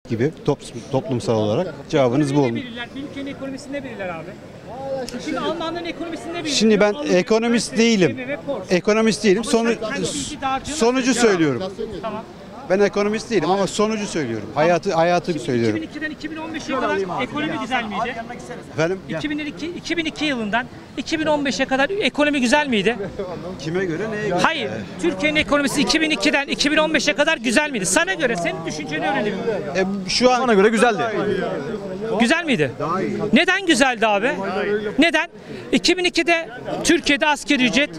gibi toplumsal olarak cevabınız bu oldu. Bir ülkenin ekonomisinde belirler abi. Şimdi Almanların ekonomisinde belirler. Şimdi ben ekonomist değilim. Ekonomist değilim. Sonucu söylüyorum. Tamam. Ben ekonomist değilim ama sonucu söylüyorum. Hayatı söylüyorum. 2002'den 2015'e kadar ekonomi güzel miydi? Efendim? 2002 yılından 2015'e kadar ekonomi güzel miydi? Kime göre neye göre? Hayır. Türkiye'nin ekonomisi 2002'den 2015'e kadar güzel miydi? Sana göre, senin düşünceni öğrenelim. Şu an Bana göre güzeldi. Güzel miydi? Neden güzeldi abi? Neden? 2002'de Türkiye'de asgari ücret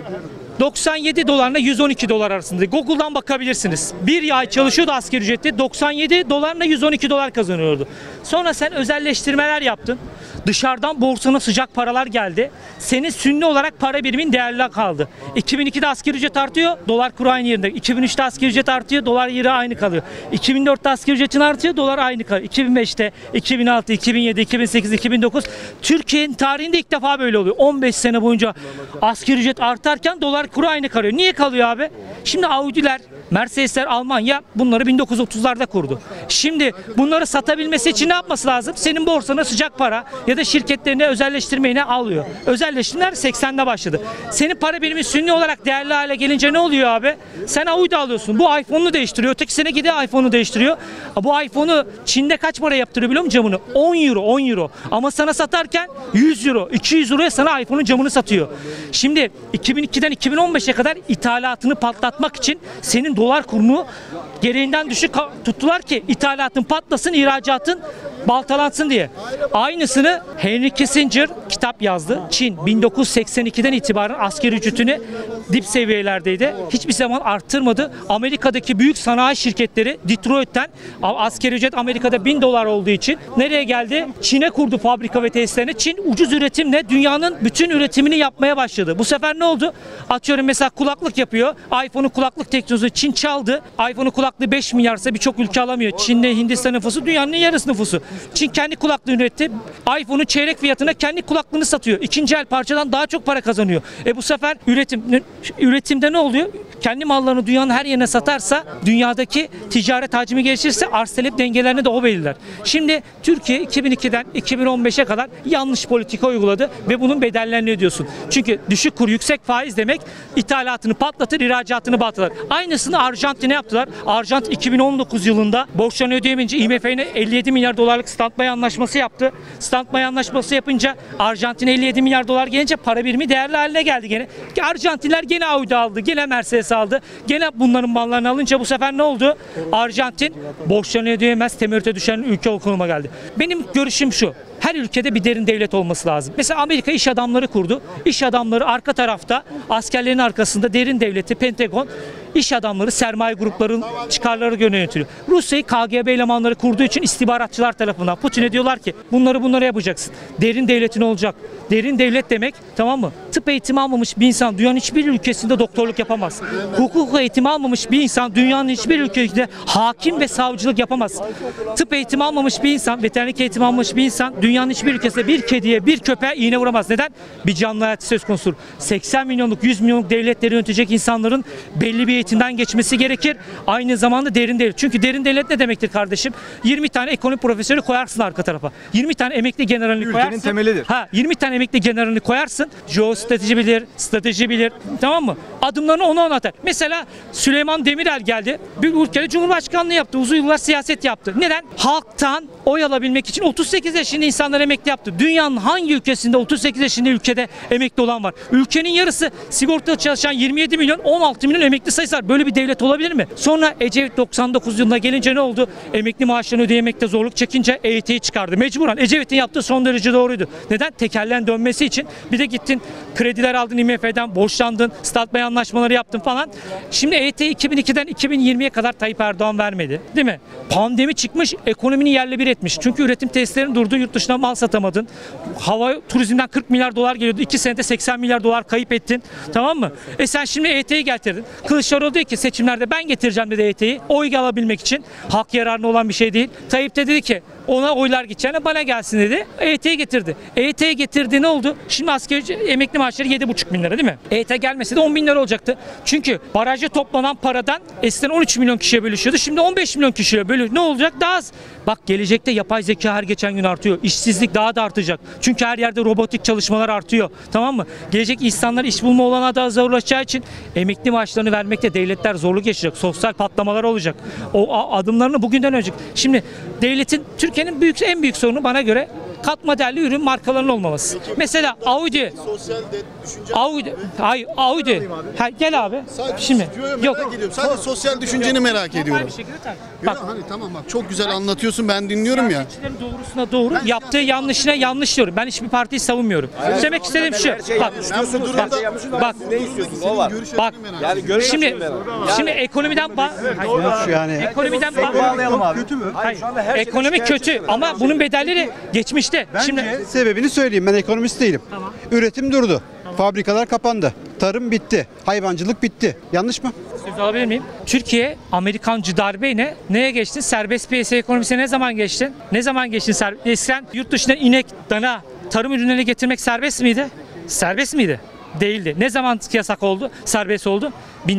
97 dolarla 112 dolar arasında. Google'dan bakabilirsiniz. Bir ay çalışıyordu asgari ücrette. 97 dolarla 112 dolar kazanıyordu. Sonra sen özelleştirmeler yaptın. Dışarıdan borsana sıcak paralar geldi. Senin sünni olarak para birimin değerli kaldı. 2002'de asgari ücret artıyor, dolar kuru aynı yerinde. 2003'te asgari ücret artıyor, dolar yeri aynı kalıyor. 2004'te asgari ücretin artıyor, dolar aynı kalıyor. 2005'te, 2006, 2007, 2008, 2009 Türkiye'nin tarihinde ilk defa böyle oluyor. 15 sene boyunca asgari ücret artarken dolar kuru aynı kalıyor. Niye kalıyor abi? Şimdi Audi'ler, Mercedesler, Almanya bunları 1930'larda kurdu. Şimdi bunları satabilmesi için ne yapması lazım? Senin borsana sıcak para ya da şirketlerine özelleştirmeyine alıyor. Özelleştirmeler 80'de başladı. Senin para birimi sünni olarak değerli hale gelince ne oluyor abi? Sen Audi alıyorsun. Bu iPhone'unu değiştiriyor. Öteki sene gidiyor iPhone'u değiştiriyor. Bu iPhone'u Çin'de kaç para yaptırıyor biliyor musun camını? 10 euro. Ama sana satarken 100 euro, 200 euroya sana iPhone'un camını satıyor. Şimdi 2002'den 2015'e kadar ithalatını patlatmak için senin dolar kurunu gereğinden düşük tuttular ki ithalatın patlasın, ihracatın baltalansın diye. Aynısını Henry Kissinger kitap yazdı. Çin 1982'den itibaren asgari ücretini dip seviyelerdeydi. Hiçbir zaman arttırmadı. Amerika'daki büyük sanayi şirketleri Detroit'ten asgari ücret Amerika'da 1000 dolar olduğu için nereye geldi? Çin'e kurdu fabrika ve tesislerini. Çin ucuz üretimle dünyanın bütün üretimini yapmaya başladı. Bu sefer ne oldu? Atıyorum mesela kulaklık yapıyor. iPhone'un kulaklık teknolojisi Çin çaldı. iPhone'un kulaklığı 5 milyarsa birçok ülke alamıyor. Çin'le Hindistan nüfusu dünyanın yarısı nüfusu. Çin kendi kulaklığını üretti. iPhone'un çeyrek fiyatına kendi kulaklığını satıyor. İkinci el parçadan daha çok para kazanıyor. Bu sefer üretimde ne oluyor? Kendi mallarını dünyanın her yerine satarsa, dünyadaki ticaret hacmi gelişirse arz talep dengelerini de o belirler. Şimdi Türkiye 2002'den 2015'e kadar yanlış politika uyguladı ve bunun bedellerini ödüyorsun. Çünkü düşük kur, yüksek faiz demek ithalatını patlatır, ihracatını batırır. Aynısını Arjantin'e yaptılar. Arjantin 2019 yılında borçlarını ödeyemeyince IMF'ye 57 milyar dolarlık standby anlaşması yaptı. Standby anlaşması yapınca Arjantin'e 57 milyar dolar gelince para birimi değerli haline geldi gene. Arjantinler gene Audi aldı, gene Mercedes aldı. Gene bunların mallarını alınca bu sefer ne oldu? Arjantin borçlarını ödeyemez, temerrüte düşen ülke konuma geldi. Benim görüşüm şu. Her ülkede bir derin devlet olması lazım. Mesela Amerika iş adamları kurdu. İş adamları arka tarafta, askerlerin arkasında derin devleti, Pentagon, iş adamları, sermaye gruplarının çıkarları göre yönetiliyor. Rusya'yı KGB elemanları kurduğu için istihbaratçılar tarafından Putin'e diyorlar ki bunları yapacaksın. Derin devletin olacak. Derin devlet demek, tamam mı? Tıp eğitimi almamış bir insan dünyanın hiçbir ülkesinde doktorluk yapamaz. Hukuk eğitimi almamış bir insan dünyanın hiçbir ülkesinde hakim ve savcılık yapamaz. Tıp eğitimi almamış bir insan, veterinerlik eğitimi almamış bir insan dünyanın hiçbir ülkesinde bir kediye, bir köpeğe iğne vuramaz. Neden? Bir canlı hayatı söz konusu. 80 milyonluk, 100 milyonluk devletleri yönetecek insanların belli bir eğitimden geçmesi gerekir. Aynı zamanda derin devlet. Çünkü derin devlet ne demektir kardeşim? 20 tane ekonomi profesörü koyarsın arka tarafa. 20 tane emekli generalini koyarsın. Ülkenin temelidir. 20 tane emekli generalini koyarsın. Jeostrateji bilir, strateji bilir. Tamam mı? Adımlarını ona atar. Mesela Süleyman Demirel geldi. Bir ülkede cumhurbaşkanlığı yaptı. Uzun yıllar siyaset yaptı. Neden? Halktan oy alabilmek için 38 yaşında insanlar emekli yaptı. Dünyanın hangi ülkesinde 38 yaşında ülkede emekli olan var? Ülkenin yarısı sigortalı çalışan 27 milyon, 16 milyon emekli sayısı var. Böyle bir devlet olabilir mi? Sonra Ecevit 99 yılına gelince ne oldu? Emekli maaşlarını ödeyemekte zorluk çekince EYT'yi çıkardı. Mecburen. Ecevit'in yaptığı son derece doğruydu. Neden? Tekerleğin dönmesi için. Bir de gittin krediler aldın IMF'den, borçlandın, standby anlaşmaları yaptın falan. Şimdi EYT'yi 2002'den 2020'ye kadar Tayyip Erdoğan vermedi. Değil mi? Pandemi çıkmış, ekonomini yerle bir etmiş. Çünkü üretim tesislerinin durdu, yurt dışına mal satamadın. Hava turizmden 40 milyar dolar geliyordu. 2 senede 80 milyar dolar kayıp ettin. Tamam mı? Sen şimdi EYT'yi getirdin. Kılıçdaroğlu dedi ki seçimlerde ben getireceğim dedi EYT'yi. Oy alabilmek için. Halk yararına olan bir şey değil. Tayyip de dedi ki ona oylar gideceğine bana gelsin dedi. EYT'yi getirdi. EYT'yi getirdi, ne oldu? Şimdi asgari emekli maaşları 7,5 bin lira değil mi? EYT gelmese de 10 bin lira olacaktı. Çünkü barajda toplanan paradan eskiden 13 milyon kişiye bölüşüyordu. Şimdi 15 milyon kişiye bölüyor. Ne olacak? Daha az. Bak gelecekte yapay zeka her geçen gün artıyor. İşsizlik daha da artacak. Çünkü her yerde robotik çalışmalar artıyor. Tamam mı? Gelecek insanlar iş bulma olanağı daha zorlaşacağı için emekli maaşlarını vermekte devletler zorluk yaşayacak. Sosyal patlamalar olacak. O adımlarını bugünden önce. Şimdi devletin, Türkiye'nin en büyük sorunu bana göre katma değerli ürün markalarının olmaması. Mesela Audi. Audi. Ha, gel abi. Şimdi yok. Sadece sosyal düşünceni merak ediyorum. Bir şekilde tak. Bak, hani tamam bak çok güzel anlatıyorsun, ben dinliyorum ya. Siyasetçilerin doğrusuna doğru, yaptığı yanlışına yanlış diyorum. Ben hiçbir partiyi savunmuyorum. Demek istediğim şu. Bak. Bak. Yani Şimdi ekonomiden Kötü mü? ekonomi kötü ama bunun bedelleri geçmişte. Bence sebebini söyleyeyim. Ben ekonomist değilim. Tamam. Üretim durdu. Fabrikalar kapandı. Tarım bitti. Hayvancılık bitti. Yanlış mı? Söz alabilir miyim? Türkiye Amerikancı darbeyle neye geçti? Serbest piyasa ekonomisine ne zaman geçtin? Ne zaman geçtin? Eskiden yurt dışından inek, dana, tarım ürünlerini getirmek serbest miydi? Serbest miydi? Değildi. Ne zaman yasak oldu? Serbest oldu.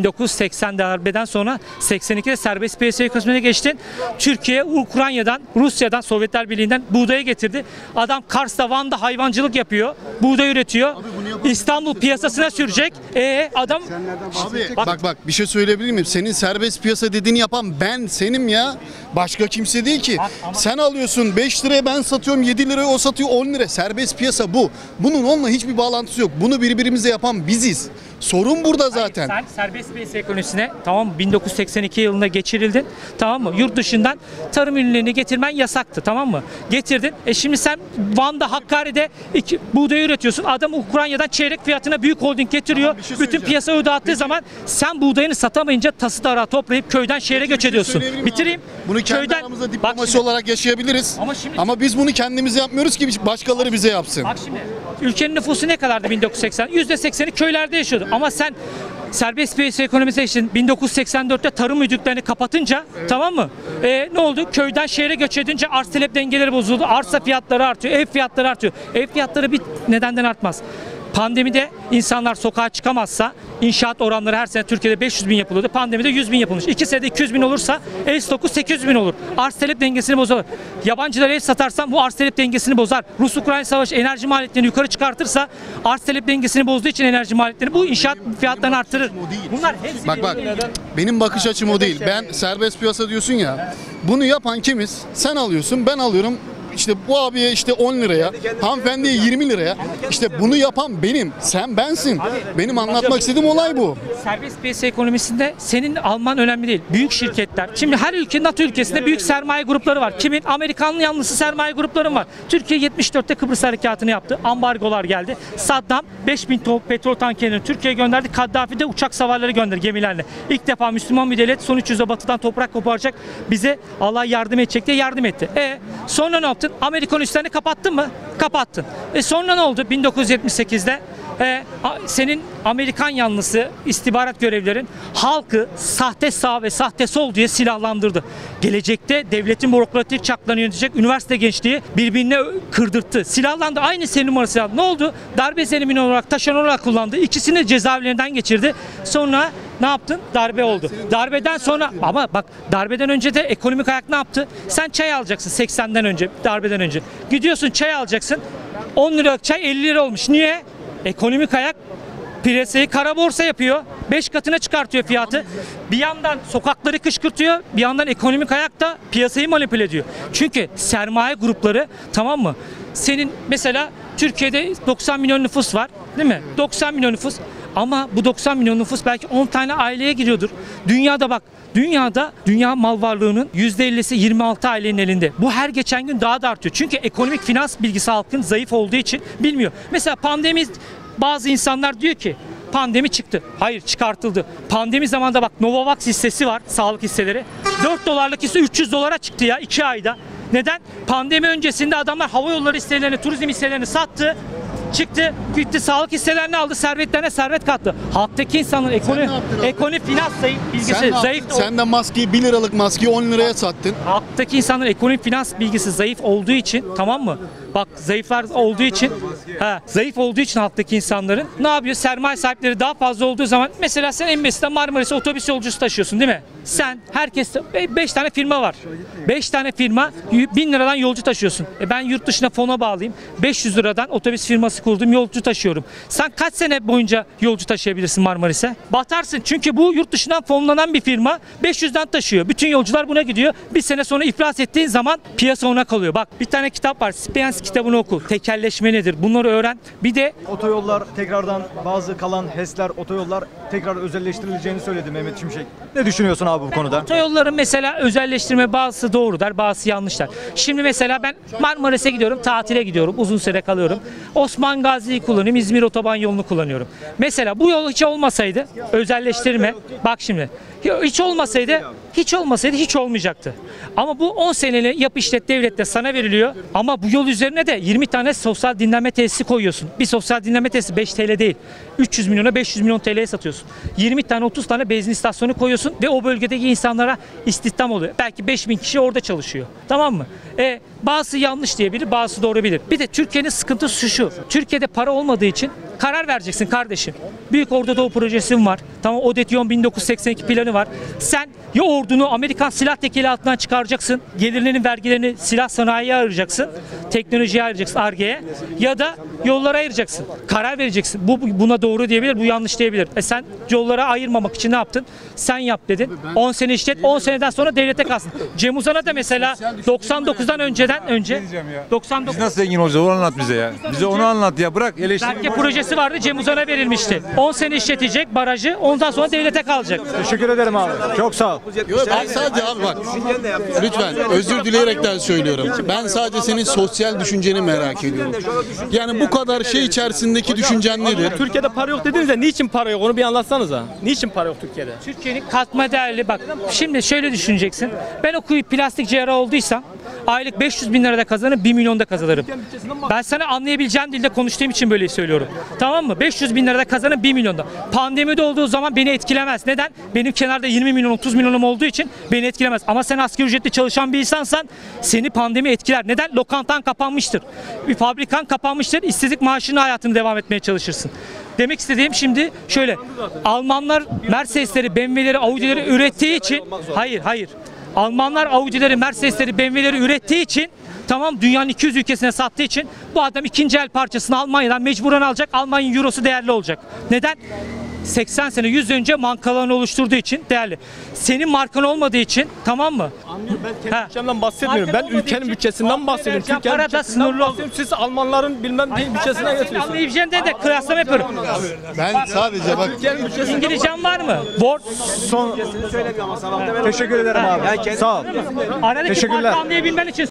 1980 darbeden sonra 82'de serbest piyasa ekonomisine geçtin. Türkiye Ukrayna'dan, Rusya'dan, Sovyetler Birliği'nden buğdayı getirdi. Adam Kars'ta, Van'da hayvancılık yapıyor. Buğday üretiyor. İstanbul piyasasına sürecek. Adam Abi bak bir şey söyleyebilir miyim? Senin serbest piyasa dediğini yapan senim ya. Başka kimse değil ki. Sen alıyorsun 5 liraya, ben satıyorum 7 liraya, o satıyor 10 lira. Serbest piyasa bu. Bunun onunla hiçbir bağlantısı yok. Bunu birbirimize yapan biziz. Sorun burada zaten. Sen serbest piyasa ekonomisine, tamam mı, 1982 yılında geçirildin, tamam mı? Yurt dışından tarım ürünlerini getirmen yasaktı, tamam mı? Getirdin. Şimdi sen Van'da, Hakkari'de buğday üretiyorsun. Adam Ukrayna'dan çeyrek fiyatına büyük holding getiriyor. Bütün piyasayı dağıttığı zaman sen buğdayını satamayınca tası tarağı toplayıp köyden şehre göç ediyorsun. Bitireyim. Bunu kendi aramızda diplomasi olarak yaşayabiliriz. Ama biz bunu kendimize yapmıyoruz ki başkaları bize yapsın. Bak şimdi ülkenin nüfusu ne kadardı 1980? %80'i köylerde yaşıyordu. Ama sen serbest piyasa ekonomisine için 1984'te tarım müdürlüklerini kapatınca, tamam mı? Ne oldu? Köyden şehre göç edince arz talep dengeleri bozuldu. Arsa fiyatları artıyor, ev fiyatları artıyor. Ev fiyatları bir nedenden artmaz. Pandemide insanlar sokağa çıkamazsa inşaat oranları her sene Türkiye'de 500 bin yapılıyordu. Pandemide 100 bin yapılmış. 2 senede 200 bin olursa ev stoku 800 bin olur. Arz talep dengesini bozar. Yabancılara ev satarsan bu arz talep dengesini bozar. Rus-Ukrayna savaşı enerji maliyetlerini yukarı çıkartırsa arz talep dengesini bozduğu için enerji maliyetlerini bu inşaat fiyatlarını arttırır. Bunlar hepsi Bak benim bakış açım o değil. Ben serbest piyasa diyorsun ya. Bunu yapan kimiz? Sen alıyorsun, ben alıyorum. İşte bu abiye işte 10 liraya, hanımefendiye 20 liraya. İşte bunu yapan benim, sen bensin. Benim anlatmak istediğim olay bu. Serbest piyasa ekonomisinde senin alman önemli değil. Büyük şirketler. Şimdi her ülke, NATO ülkesinde büyük sermaye grupları var. Kimin? Amerikanlı yanlısı sermaye grupları var. Türkiye 74'te Kıbrıs harekatını yaptı. Ambargolar geldi. Saddam 5000 ton petrol tankerini Türkiye'ye gönderdi. Kaddafi de uçak savarları gönderdi gemilerle. İlk defa Müslüman bir devlet son 300'e batıdan toprak koparacak. Bize Allah yardım edecek diye yardım etti. Sonra ne yaptın? Amerikan üslerini kapattın mı? Kapattın. Sonra ne oldu? 1978'de senin Amerikan yanlısı istihbarat görevlilerin halkı sahte sağ ve sahte sol diye silahlandırdı. Gelecekte devletin bürokratik çaklarını yönetecek üniversite gençliği birbirine kırdırttı. Silahlandı. Aynı senin numarası silahlandı. Ne oldu? Darbe zemini olarak, taşeron olarak kullandı. İkisini de cezaevlerinden geçirdi. Sonra ne yaptın? Darbe oldu. Darbeden sonra ama bak darbeden önce de ekonomik ayak ne yaptı? Sen çay alacaksın 80'den önce, darbeden önce. Gidiyorsun çay alacaksın. 10 liralık çay 50 lira olmuş. Niye? Ekonomik ayak piyasayı kara borsa yapıyor. 5 katına çıkartıyor fiyatı. Bir yandan sokakları kışkırtıyor. Bir yandan ekonomik ayak da piyasayı manipüle ediyor. Çünkü sermaye grupları, tamam mı? Senin mesela Türkiye'de 90 milyon nüfus var, değil mi? 90 milyon nüfus. Ama bu 90 milyon nüfus belki 10 tane aileye giriyordur. Dünyada bak, dünya mal varlığının %50'si 26 ailenin elinde. Bu her geçen gün daha da artıyor. Çünkü ekonomik finans bilgisi halkın zayıf olduğu için bilmiyor. Mesela pandemi, bazı insanlar diyor ki pandemi çıktı. Hayır, çıkartıldı. Pandemi zamanında bak Novavax hissesi var, sağlık hisseleri. 4 dolarlık hisse 300 dolara çıktı ya 2 ayda. Neden? Pandemi öncesinde adamlar hava yolları hisselerini, turizm hisselerini sattı. çıktı, gitti sağlık hisselerini aldı, servetlerine servet kattı. Halktaki insanların ekonomi finans bilgisi zayıf. Sen de maskeyi 1 liralık maskeyi 10 liraya sattın. Halktaki insanların ekonomik finans bilgisi zayıf olduğu için, tamam mı? Bak zayıflar olduğu için, zayıf olduğu için halktaki insanların ne yapıyor? Sermaye sahipleri daha fazla olduğu zaman, mesela sen en basitinden Marmaris'e otobüs yolcusu taşıyorsun değil mi? Sen, herkes 5 tane firma var. 5 tane firma 1000 liradan yolcu taşıyorsun. Ben yurt dışına fona bağlayayım. 500 liradan otobüs firması kurdum, yolcu taşıyorum. Sen kaç sene boyunca yolcu taşıyabilirsin Marmaris'e? Batarsın, çünkü bu yurt dışından fonlanan bir firma 500'den taşıyor. Bütün yolcular buna gidiyor. Bir sene sonra iflas ettiğin zaman piyasa ona kalıyor. Bak, bir tane kitap var. Spence kitabını oku. Tekelleşme nedir? Bunları öğren. Bir de Otoyollar tekrardan, bazı kalan HES'ler, otoyollar tekrar özelleştirileceğini söyledi Mehmet Şimşek. Ne düşünüyorsun abi bu konuda? otoyolların mesela özelleştirme, bazısı doğru der, bazısı yanlış der. Şimdi mesela ben Marmaris'e gidiyorum, tatile gidiyorum, uzun süre kalıyorum. Osman Gazi'yi kullanıyorum, İzmir otoban yolunu kullanıyorum. Mesela bu yol hiç olmasaydı, özelleştirme, bak şimdi, hiç olmasaydı hiç olmayacaktı. Ama bu 10 seneli yap işlet devlette sana veriliyor. Ama bu yol üzerine de 20 tane sosyal dinlenme tesisi koyuyorsun. Bir sosyal dinlenme tesisi 5 TL değil. 300 milyona 500 milyon TL'ye satıyorsun. 20 tane 30 tane benzin istasyonu koyuyorsun ve o bölgedeki insanlara istihdam oluyor. Belki 5000 kişi orada çalışıyor. Tamam mı? Bazısı yanlış diyebilir, bazısı doğru bilir. Bir de Türkiye'nin sıkıntısı şu. Türkiye'de para olmadığı için karar vereceksin kardeşim. Büyük Orta Doğu Projesi var. Tamam, Odetyon 1982 planı var. Sen ya ordunu Amerikan silah tekeli altından çıkaracaksın. Gelirlerin vergilerini silah sanayiye ayıracaksın. Teknolojiye ayıracaksın, Ar-Ge'ye. Ya da yollara ayıracaksın. Karar vereceksin. Bu buna doğru diyebilir, bu yanlış diyebilir. Sen yollara ayırmamak için ne yaptın? Sen yap dedin. 10 sene işlet, 10 seneden sonra devlete kalsın. Cem Uzan'a da mesela 99'dan önce 99 Biz nasıl zengin olacağız? Onu anlat bize ya. Bize onu anlat ya. Bırak eleştiri. Berke projesi vardı, Cem Uzan'a verilmişti. 10 sene işletecek barajı, ondan sonra devlete kalacak. Teşekkür ederim abi. Çok sağ ol. Yok, ben sadece abi bak, lütfen özür dileyerekten söylüyorum. Ben sadece senin sosyal düşünceni merak ediyorum. Yani bu kadar şey içerisindeki düşüncen nedir? Türkiye'de para yok dediniz de niçin para yok, onu bir anlatsanıza. Niçin para yok Türkiye'de? Türkiye'nin katma değerli, bak şimdi şöyle düşüneceksin. Ben okuyup plastik cerrah olduysam aylık 500 bin lirada kazanır, 1 milyonda kazanırım. Ben sana anlayabileceğim dilde konuştuğum için böyle söylüyorum. Tamam mı? 500 bin lirada kazanır, 1 milyonda. Pandemide olduğu zaman beni etkilemez. Neden? Benim kenarda 20 milyon, 30 milyonum olduğu için beni etkilemez. Ama sen asgari ücretli çalışan bir insansan seni pandemi etkiler. Neden? Lokantan kapanmıştır. Bir fabrikan kapanmıştır. İşsizlik maaşını hayatını devam etmeye çalışırsın. Demek istediğim şimdi şöyle. Almanlar Mercedes'leri, BMW'leri, Audi'leri ürettiği için hayır. Almanlar Audi'leri, Mercedes'leri, BMW'leri ürettiği için, tamam, dünyanın 200 ülkesine sattığı için bu adam ikinci el parçasını Almanya'dan mecburen alacak. Almanya eurosu değerli olacak. Neden? 80 sene 100 önce markalarını oluşturduğu için değerli. Senin markan olmadığı için, tamam mı? Ben kendi bütçemden bahsetmiyorum. Ben ülkenin bütçesinden bahsediyorum. Ya Türkiye'nin para da bütçesinden sınırlı olsun. bahsediyorum. Siz Almanların bilmem ne bütçesine getiriyorsunuz. Anlayabileceğim de kıyaslama yapıyorum. Ben sadece bak, İngilizcem var mı? Board. Teşekkür ederim abi. Sağ ol. Aradaki Teşekkürler. farkı anlayabilmen için